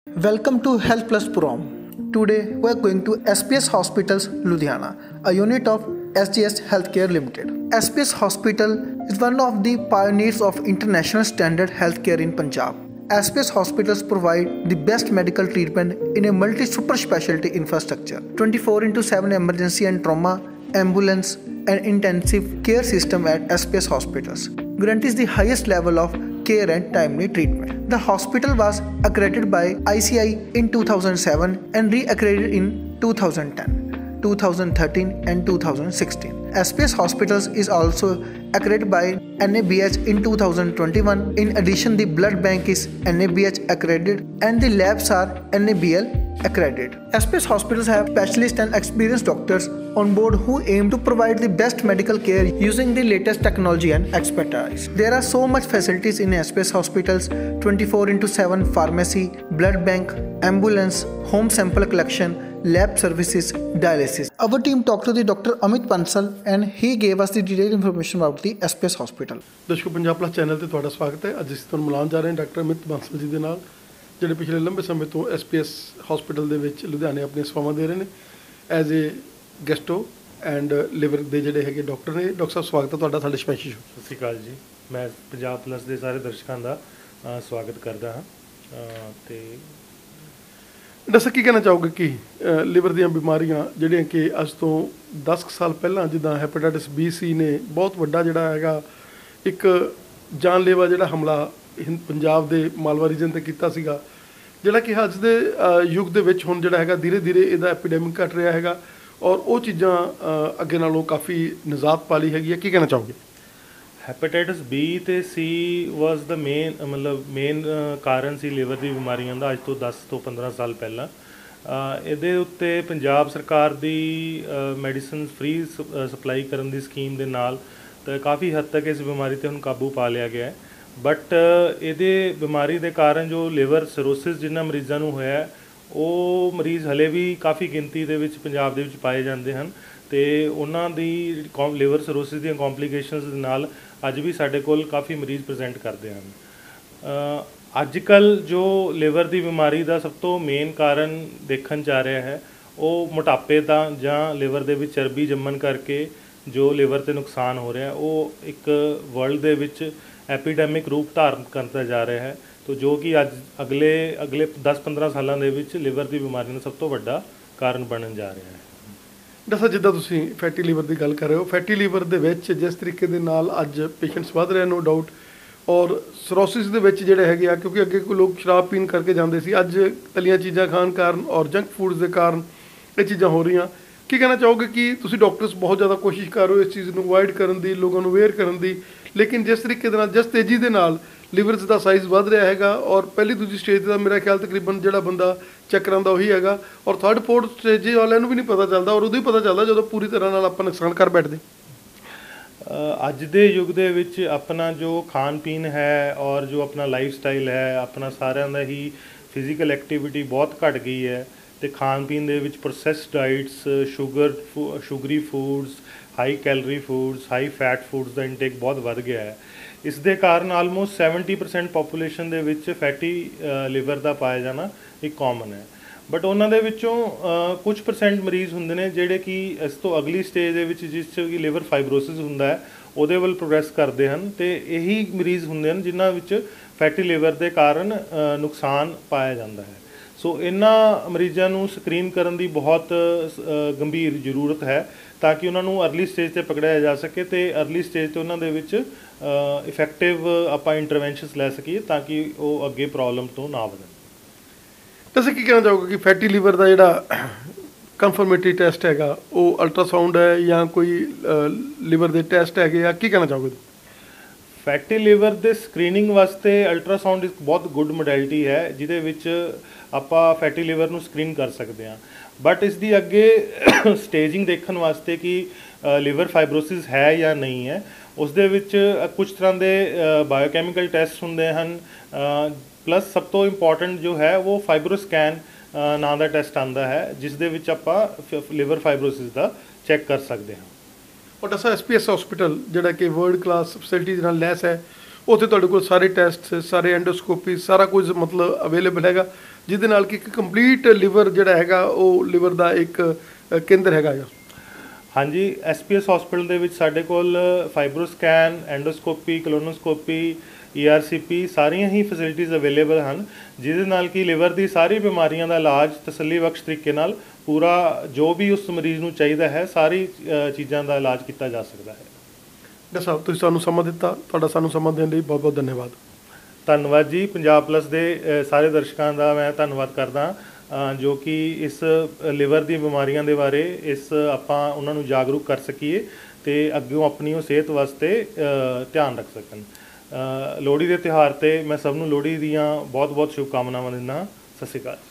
Welcome to Health Plus Prom. Today we are going to SPS Hospitals, Ludhiana, a unit of SGS Healthcare Limited. SPS Hospital is one of the pioneers of international standard healthcare in Punjab. SPS hospitals provide the best medical treatment in a multi-super specialty infrastructure, 24/7 emergency and trauma, ambulance and intensive care system at SPS hospitals guarantees the highest level of care and timely treatment. The hospital was accredited by ICI in 2007 and re-accredited in 2010, 2013 and 2016. SPS Hospitals is also accredited by NABH in 2021. In addition, the blood bank is NABH accredited and the labs are NABL accredited. SPS Hospitals have specialists and experienced doctors on board who aim to provide the best medical care using the latest technology and expertise. There are so much facilities in SPS Hospitals: 24/7 pharmacy, blood bank, ambulance, home sample collection, lab services, dialysis. Our team talked to the Dr. Amit Bansal and he gave us the detailed information about the SPS Hospital. ਦਰਸ਼ਕੋ Punjab plus channel ਤੇ ਤੁਹਾਡਾ ਸਵਾਗਤ ਹੈ। ਅੱਜ ਅਸੀਂ ਤੁਹਾਨੂੰ ਮਿਲਾਉਣ ਜਾ ਰਹੇ ਹਾਂ ਡਾਕਟਰ ਅਮਿਤ ਬਾਂਸਲ ਜੀ ਦੇ ਨਾਲ, ਜਿਹੜੇ ਪਿਛਲੇ ਲੰਬੇ ਸਮੇਂ ਤੋਂ SPS ਹਸਪੀਟਲ ਦੇ ਵਿੱਚ ਲੁਧਿਆਣੇ ਆਪਣੀਆਂ ਸੇਵਾਵਾਂ ਦੇ ਰਹੇ ਨੇ as a gastro and liver ਦੇ ਜਿਹੜੇ ਹੈਗੇ ਡਾਕਟਰ ਨੇ। ਡਾਕਟਰ ਸਾਹਿਬ ਸਵਾਗਤ ਹੈ ਤੁਹਾਡਾ ਸਾਡੇ ਸਪੈਸ਼ਲ ਸ਼ੋ। ਸਤਿ ਸ਼੍ਰੀ ਅਕਾਲ ਜੀ। ਮੈਂ ਪੰਜਾਬ ਪਲੱਸ ਦੇ ਸਾਰੇ ਦਰਸ਼ਕਾਂ ਦਾ ਸਵਾਗਤ ਕਰਦਾ ਹਾਂ। ਅਤੇ ਦੱਸੋ ਕੀ ਕਹਿਣਾ ਚਾਹੋਗੇ ਕਿ ਲਿਵਰ ਦੀਆਂ ਬਿਮਾਰੀਆਂ ਜਿਹੜੀਆਂ ਕਿ ਅੱਜ ਤੋਂ 10 ਸਾਲ ਪਹਿਲਾਂ ਜਿੱਦਾਂ ਹੈਪੇਟਾਈਟਸ B C ਨੇ ਬਹੁਤ ਵੱਡਾ ਜਿਹੜਾ ਹੈਗਾ ਇੱਕ ਜਾਨਲੇਵਾ ਜਿਹੜਾ ਹਮਲਾ ਪੰਜਾਬ ਦੇ ਮਾਲਵਾ ਰੀਜਨ 'ਤੇ ਕੀਤਾ ਸੀਗਾ, ਜਿਹੜਾ ਕਿ ਅੱਜ ਦੇ ਯੁੱਗ ਦੇ ਵਿੱਚ ਹੁਣ ਜਿਹੜਾ ਹੈਗਾ ਧੀਰੇ ਧੀਰੇ ਇਹਦਾ ਐਪੀਡੈਮਿਕ ਘਟ ਰਿਹਾ ਹੈਗਾ ਔਰ ਉਹ ਚੀਜ਼ਾਂ ਅੱਗੇ ਨਾਲੋਂ ਕਾਫੀ ਨਿਜਾਤ ਪਾ ਲਈ ਹੈਗੀ ਹੈ। ਕੀ ਕਹਿਣਾ ਚਾਹੋਗੇ? ਹੈਪੇਟਾਈਟਸ B ਅਤੇ C ਵਾਜ਼ ਦਾ ਮੇਨ ਕਾਰਨ ਸੀ ਲਿਵਰ ਦੀ ਬਿਮਾਰੀਆਂ ਦਾ ਅੱਜ ਤੋਂ 10 ਤੋਂ 15 ਸਾਲ ਪਹਿਲਾਂ। ਇਹਦੇ ਉੱਤੇ ਪੰਜਾਬ ਸਰਕਾਰ ਦੀ ਮੈਡੀਸਨ ਫ੍ਰੀ ਸਪਲਾਈ ਕਰਨ ਦੀ ਸਕੀਮ ਦੇ ਨਾਲ ਤਾਂ ਕਾਫੀ ਹੱਦ ਤੱਕ ਇਸ ਬਿਮਾਰੀ 'ਤੇ ਹੁਣ ਕਾਬੂ ਪਾ ਲਿਆ ਗਿਆ ਹੈ। ਬਟ ਇਹਦੇ ਬਿਮਾਰੀ ਦੇ ਕਾਰਨ ਜੋ ਲਿਵਰ ਸਰੋਸਿਸ ਜਿਨ੍ਹਾਂ ਮਰੀਜ਼ਾਂ ਨੂੰ ਹੋਇਆ ਉਹ ਮਰੀਜ਼ ਹਲੇ ਵੀ ਕਾਫੀ ਗਿਣਤੀ ਦੇ ਵਿੱਚ ਪੰਜਾਬ ਦੇ ਵਿੱਚ ਪਾਏ ਜਾਂਦੇ ਹਨ ਅਤੇ ਉਹਨਾਂ ਦੀ ਲਿਵਰ ਸਰੋਸਿਸ ਦੀਆਂ ਕੰਪਲੀਕੇਸ਼ਨਸ ਦੇ ਨਾਲ ਅੱਜ ਵੀ ਸਾਡੇ ਕੋਲ ਕਾਫੀ ਮਰੀਜ਼ ਪ੍ਰੈਜ਼ੈਂਟ ਕਰਦੇ ਹਨ। ਅੱਜ ਕੱਲ੍ਹ ਜੋ ਲਿਵਰ ਦੀ ਬਿਮਾਰੀ ਦਾ ਸਭ ਤੋਂ ਮੇਨ ਕਾਰਨ ਦੇਖਣ 'ਚ ਆ ਰਿਹਾ ਹੈ ਉਹ ਮੋਟਾਪੇ ਦਾ ਜਾਂ ਲਿਵਰ ਦੇ ਵਿੱਚ ਚਰਬੀ ਜੰਮਣ ਕਰਕੇ ਜੋ ਲਿਵਰ 'ਤੇ ਨੁਕਸਾਨ ਹੋ ਰਿਹਾ ਉਹ ਇੱਕ ਵਰਲਡ ਦੇ ਵਿੱਚ ਐਪੀਡੈਮਿਕ ਰੂਪ ਧਾਰਨ ਕਰਦਾ ਜਾ ਰਿਹਾ ਹੈ। ਤੋ ਜੋ ਕਿ ਅੱਜ ਅਗਲੇ 10-15 ਸਾਲਾਂ ਦੇ ਵਿੱਚ ਲਿਵਰ ਦੀ ਬਿਮਾਰੀ ਦਾ ਸਭ ਤੋਂ ਵੱਡਾ ਕਾਰਨ ਬਣਨ ਜਾ ਰਿਹਾ ਹੈ। ਦੱਸੋ ਜਿੱਦਾਂ ਤੁਸੀਂ ਫੈਟੀ ਲੀਵਰ ਦੀ ਗੱਲ ਕਰ ਰਹੇ ਹੋ, ਫੈਟੀ ਲੀਵਰ ਦੇ ਵਿੱਚ ਜਿਸ ਤਰੀਕੇ ਦੇ ਨਾਲ ਅੱਜ ਪੇਸ਼ੈਂਟਸ ਵੱਧ ਰਹੇ ਨੋ ਡਾਊਟ, ਔਰ ਸਰੋਸਿਸ ਦੇ ਵਿੱਚ ਜਿਹੜੇ ਹੈਗੇ ਆ ਕਿਉਂਕਿ ਅੱਗੇ ਕੋਈ ਲੋਕ ਸ਼ਰਾਬ ਪੀਣ ਕਰਕੇ ਜਾਂਦੇ ਸੀ, ਅੱਜ ਤਲੀਆਂ ਚੀਜ਼ਾਂ ਖਾਣ ਕਾਰਨ ਔਰ ਜੰਕ ਫੂਡਸ ਦੇ ਕਾਰਨ ਇਹ ਚੀਜ਼ਾਂ ਹੋ ਰਹੀਆਂ। ਕੀ ਕਹਿਣਾ ਚਾਹੋਗੇ ਕਿ ਤੁਸੀਂ ਡਾਕਟਰਸ ਬਹੁਤ ਜ਼ਿਆਦਾ ਕੋਸ਼ਿਸ਼ ਕਰ ਰਹੇ ਹੋ ਇਸ ਚੀਜ਼ ਨੂੰ ਅਵੋਇਡ ਕਰਨ ਦੀ, ਲੋਕਾਂ ਨੂੰ ਅਵੇਅਰ ਕਰਨ ਦੀ, ਲੇਕਿਨ ਜਿਸ ਤਰੀਕੇ ਦੇ ਨਾਲ ਜਿਸ ਤੇਜ਼ੀ ਦੇ ਨਾਲ ਲਿਵਰਸ ਦਾ ਸਾਈਜ਼ ਵੱਧ ਰਿਹਾ ਹੈਗਾ ਔਰ ਪਹਿਲੀ ਦੂਜੀ ਸਟੇਜ ਦਾ ਮੇਰਾ ਖਿਆਲ ਤਕਰੀਬਨ ਜਿਹੜਾ ਬੰਦਾ ਚੈੱਕ ਕਰਾਉਂਦਾ ਉਹੀ ਹੈਗਾ ਔਰ 3rd-4th ਸਟੇਜ ਵਾਲਿਆਂ ਨੂੰ ਵੀ ਨਹੀਂ ਪਤਾ ਚੱਲਦਾ ਔਰ ਉਦੋਂ ਹੀ ਪਤਾ ਚੱਲਦਾ ਜਦੋਂ ਪੂਰੀ ਤਰ੍ਹਾਂ ਨਾਲ ਆਪਾਂ ਨੁਕਸਾਨ ਕਰ ਬੈਠਦੇ। ਅੱਜ ਦੇ ਯੁੱਗ ਦੇ ਵਿੱਚ ਆਪਣਾ ਜੋ ਖਾਣ ਪੀਣ ਹੈ ਔਰ ਜੋ ਆਪਣਾ ਲਾਈਫ ਸਟਾਈਲ ਹੈ, ਆਪਣਾ ਸਾਰਿਆਂ ਦਾ ਹੀ ਫਿਜ਼ੀਕਲ ਐਕਟੀਵਿਟੀ ਬਹੁਤ ਘੱਟ ਗਈ ਹੈ ਅਤੇ ਖਾਣ ਪੀਣ ਦੇ ਵਿੱਚ processed diets, sugary foods, high calorie foods, high fat foods ਦਾ ਇਨਟੇਕ ਬਹੁਤ ਵੱਧ ਗਿਆ ਹੈ। ਇਸ ਦੇ ਕਾਰਨ ਆਲਮੋਸਟ 70% ਪਾਪੂਲੇਸ਼ਨ ਦੇ ਵਿੱਚ ਫੈਟੀ ਲਿਵਰ ਦਾ ਪਾਇਆ ਜਾਣਾ ਇੱਕ ਕਾਮਨ ਹੈ। ਬਟ ਉਹਨਾਂ ਦੇ ਵਿੱਚੋਂ ਕੁਝ % ਮਰੀਜ਼ ਹੁੰਦੇ ਨੇ ਜਿਹੜੇ ਕਿ ਇਸ ਤੋਂ ਅਗਲੀ ਸਟੇਜ ਦੇ ਵਿੱਚ ਜਿਸ 'ਚ ਕਿ ਲਿਵਰ ਫਾਈਬਰੋਸਿਸ ਹੁੰਦਾ ਹੈ ਉਹਦੇ ਵੱਲ ਪ੍ਰੋਗਰੈਸ ਕਰਦੇ ਹਨ ਅਤੇ ਇਹੀ ਮਰੀਜ਼ ਹੁੰਦੇ ਹਨ ਜਿਨ੍ਹਾਂ ਵਿੱਚ ਫੈਟੀ ਲਿਵਰ ਦੇ ਕਾਰਨ ਨੁਕਸਾਨ ਪਾਇਆ ਜਾਂਦਾ ਹੈ। ਸੋ ਇਹਨਾਂ ਮਰੀਜ਼ਾਂ ਨੂੰ ਸਕਰੀਨ ਕਰਨ ਦੀ ਬਹੁਤ ਗੰਭੀਰ ਜ਼ਰੂਰਤ ਹੈ ਤਾਂ ਕਿ ਉਹਨਾਂ ਨੂੰ ਅਰਲੀ ਸਟੇਜ 'ਤੇ ਪਕੜਿਆ ਜਾ ਸਕੇ ਅਤੇ ਅਰਲੀ ਸਟੇਜ 'ਤੇ ਉਹਨਾਂ ਦੇ ਵਿੱਚ ਇਫੈਕਟਿਵ ਆਪਾਂ ਇੰਟਰਵੈਂਸ਼ਨਸ ਲੈ ਸਕੀਏ ਤਾਂ ਕਿ ਉਹ ਅੱਗੇ ਪ੍ਰੋਬਲਮ ਤੋਂ ਨਾ ਵਧਣ। ਤੁਸੀਂ ਕੀ ਕਹਿਣਾ ਚਾਹੋਗੇ ਕਿ ਫੈਟੀ ਲੀਵਰ ਦਾ ਜਿਹੜਾ ਕਨਫਰਮੇਟਰੀ ਟੈਸਟ ਹੈਗਾ ਉਹ ਅਲਟਰਾਸਾਊਂਡ ਹੈ ਜਾਂ ਕੋਈ ਲਿਵਰ ਦੇ ਟੈਸਟ ਹੈਗੇ ਆ? ਕੀ ਕਹਿਣਾ ਚਾਹੋਗੇ? ਫੈਟੀ ਲਿਵਰ ਦੇ ਸਕਰੀਨਿੰਗ ਵਾਸਤੇ ਅਲਟਰਾਸਾਊਂਡ ਇੱਕ ਬਹੁਤ ਗੁੱਡ ਮੋਡੈਲਿਟੀ ਹੈ ਜਿਹਦੇ ਵਿੱਚ ਆਪਾਂ ਫੈਟੀ ਲਿਵਰ ਨੂੰ ਸਕਰੀਨ ਕਰ ਸਕਦੇ ਹਾਂ। ਬਟ ਇਸ ਦੀ ਅੱਗੇ ਸਟੇਜਿੰਗ ਦੇਖਣ ਵਾਸਤੇ ਕਿ ਲਿਵਰ ਫਾਈਬਰੋਸਿਸ ਹੈ ਜਾਂ ਨਹੀਂ ਹੈ, ਉਸ ਦੇ ਵਿੱਚ ਕੁਝ ਤਰ੍ਹਾਂ ਦੇ ਬਾਇਓਕੈਮੀਕਲ ਟੈਸਟ ਹੁੰਦੇ ਹਨ। ਪਲੱਸ ਸਭ ਤੋਂ ਇੰਪੋਰਟੈਂਟ ਜੋ ਹੈ ਉਹ ਫਾਈਬਰੋਸਕੈਨ ਨਾਂ ਦਾ ਟੈਸਟ ਆਉਂਦਾ ਹੈ ਜਿਸ ਦੇ ਵਿੱਚ ਆਪਾਂ ਲਿਵਰ ਫਾਈਬਰੋਸਿਸ ਦਾ ਚੈੱਕ ਕਰ ਸਕਦੇ ਹਾਂ। ਔਰ ਦੱਸੋ SPS ਹਸਪੀਟਲ ਜਿਹੜਾ ਕਿ ਵਰਲਡ ਕਲਾਸ ਫੈਸਿਲਿਟੀਜ਼ ਨਾਲ ਲੈਸ ਹੈ, ਉੱਥੇ ਤੁਹਾਡੇ ਕੋਲ ਸਾਰੇ ਟੈਸਟ, ਸਾਰੇ ਐਂਡੋਸਕੋਪੀ, ਸਾਰਾ ਕੁਝ ਮਤਲਬ ਅਵੇਲੇਬਲ ਹੈਗਾ ਜਿਹਦੇ ਨਾਲ ਕਿ ਇੱਕ ਕੰਪਲੀਟ ਲਿਵਰ ਜਿਹੜਾ ਹੈਗਾ ਉਹ ਲਿਵਰ ਦਾ ਇੱਕ ਕੇਂਦਰ ਹੈਗਾ ਆ। ਹਾਂਜੀ, SPS ਹਸਪੀਟਲ ਦੇ ਵਿੱਚ ਸਾਡੇ ਕੋਲ ਫਾਈਬਰੋਸਕੈਨ, ਐਂਡੋਸਕੋਪੀ, ਕਲੋਨੋਸਕੋਪੀ, ERCP ਸਾਰੀਆਂ ਹੀ ਫੈਸਿਲਿਟੀਜ਼ ਅਵੇਲੇਬਲ ਹਨ, ਜਿਹਦੇ ਨਾਲ ਕਿ ਲਿਵਰ ਦੀ ਸਾਰੀ ਬਿਮਾਰੀਆਂ ਦਾ ਇਲਾਜ ਤਸੱਲੀਬਖਸ਼ ਤਰੀਕੇ ਨਾਲ ਪੂਰਾ ਜੋ ਵੀ ਉਸ ਮਰੀਜ਼ ਨੂੰ ਚਾਹੀਦਾ ਹੈ ਸਾਰੀ ਚੀਜ਼ਾਂ ਦਾ ਇਲਾਜ ਕੀਤਾ ਜਾ ਸਕਦਾ ਹੈ। ਡਾਕਟਰ ਸਾਹਿਬ, ਤੁਸੀਂ ਸਾਨੂੰ ਸਮਾਂ ਦਿੱਤਾ, ਤੁਹਾਡਾ ਸਾਨੂੰ ਸਮਾਂ ਦੇਣ ਲਈ ਬਹੁਤ ਬਹੁਤ ਧੰਨਵਾਦ। ਧੰਨਵਾਦ ਜੀ। ਪੰਜਾਬ ਪਲੱਸ ਦੇ ਸਾਰੇ ਦਰਸ਼ਕਾਂ ਦਾ ਮੈਂ ਧੰਨਵਾਦ ਕਰਦਾ ਜੋ ਕਿ ਇਸ ਲਿਵਰ ਦੀ ਬਿਮਾਰੀਆਂ ਦੇ ਬਾਰੇ ਆਪਾਂ ਉਹਨਾਂ ਨੂੰ ਜਾਗਰੂਕ ਕਰ ਸਕੀਏ ਅਤੇ ਅੱਗੋਂ ਆਪਣੀ ਉਹ ਸਿਹਤ ਵਾਸਤੇ ਧਿਆਨ ਰੱਖ ਸਕਣ। ਲੋਹੜੀ ਦੇ ਤਿਉਹਾਰ 'ਤੇ ਮੈਂ ਸਭ ਨੂੰ ਲੋਹੜੀ ਦੀਆਂ ਬਹੁਤ ਬਹੁਤ ਸ਼ੁਭਕਾਮਨਾਵਾਂ ਦਿੰਦਾ ਹਾਂ। ਸਤਿ ਸ਼੍ਰੀ ਅਕਾਲ।